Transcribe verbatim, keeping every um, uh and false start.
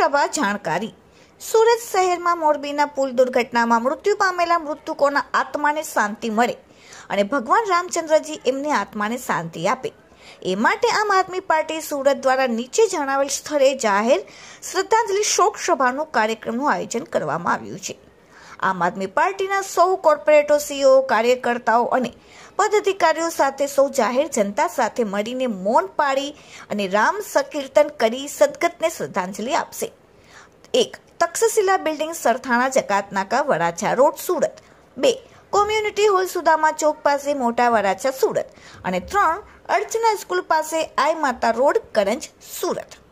સભા જાણકારી. સુરત શહેરમાં મોરબીના પુલ દુર્ઘટનામાં મૃત્યુ પામેલા મૃતકોના આત્માને શાંતિ મળે અને ભગવાન રામચંદ્રજી એમની આત્માને શાંતિ આપે એ માટે આમ આદમી પાર્ટી સુરત દ્વારા નીચે જણાવેલ સ્થળે જાહેર શ્રદ્ધાંજલિ શોક સભાનું કાર્યક્રમનું આયોજન કરવામાં આવ્યું છે. આમ આદમી પાર્ટીના સૌ કોર્પોરેટરો, સીઓ, કાર્યકર્તાઓ અને પદાધિકારીઓ સાથે સૌ જાહેર જનતા સાથે મળીને મૌન પાળી અને રામ સંકીર્તન કરી સદગતને શ્રદ્ધાંજલિ આપશે. એક તક્ષશિલા બિલ્ડિંગ, સરથાણા, જકાતનાકા, વરાછા રોડ, સુરત. બે કોમ્યુનિટી હોલ, સુદામા ચોક પાસે, મોટા વરાછા, સુરત. અને ત્રણ અર્ચના સ્કૂલ પાસે, આઈ માતા રોડ, કરંજ, સુરત.